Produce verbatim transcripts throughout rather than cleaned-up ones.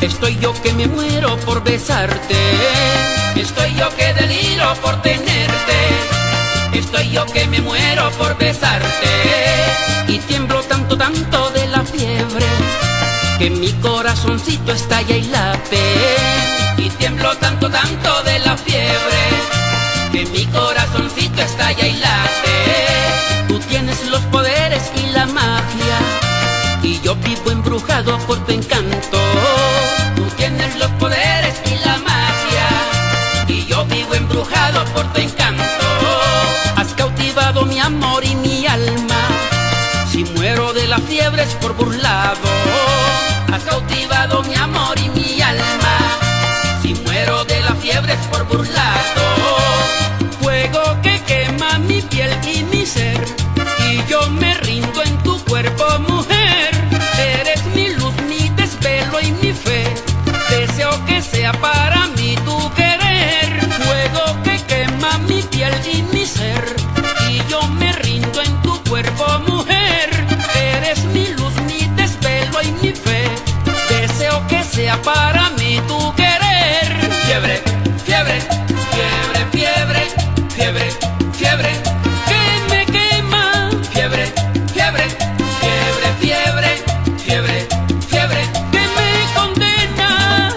Estoy yo que me muero por besarte, estoy yo que deliro por tenerte, estoy yo que me muero por besarte. Y tiemblo tanto, tanto de la fiebre, que mi corazoncito estalla y late. Y tiemblo tanto, tanto de la fiebre, que mi corazoncito estalla y late. Tú tienes los poderes y la magia, y yo vivo embrujado por tu encanto. Tú tienes los poderes y la magia, y yo vivo embrujado por tu encanto. Has cautivado mi amor y mi alma, si muero de la fiebre es por burlado. Has cautivado mi amor y mi alma, si muero de la fiebre es por burlado. Fuego que quema mi piel y mi ser, y yo me rindo en tu cuerpo, mujer. Eres mi luz, mi desvelo y mi fe, deseo que sea para mí tu querer. Fuego que quema mi piel y mi ser, y yo me rindo en tu cuerpo, mujer. Eres mi luz, mi desvelo y mi fe, deseo que sea para mí tu querer. Fiebre, fiebre, fiebre, fiebre, fiebre, fiebre, que me quema. Fiebre, fiebre, fiebre, fiebre, fiebre, fiebre, que me condena.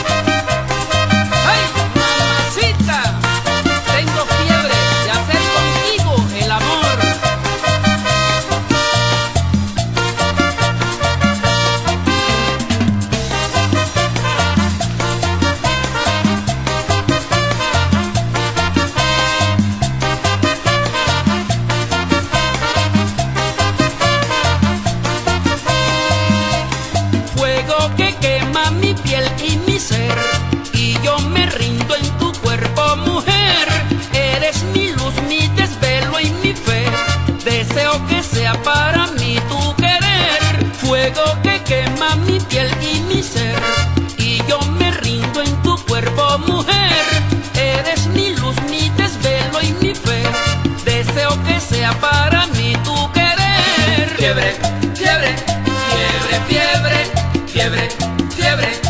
¡Ay, mamacita! Tengo fiebre de hacer contigo el amor. Fuego que quema mi piel y mi ser, y yo me rindo en tu cuerpo, mujer. Eres mi luz, mi desvelo y mi fe, deseo que sea para mí tu querer. Fuego que quema mi piel y mi ser, y yo me rindo en tu cuerpo, mujer. Eres mi luz, mi desvelo y mi fe, deseo que sea para mí tu querer. Fiebre, fiebre, fiebre, fiebre, fiebre, fiebre.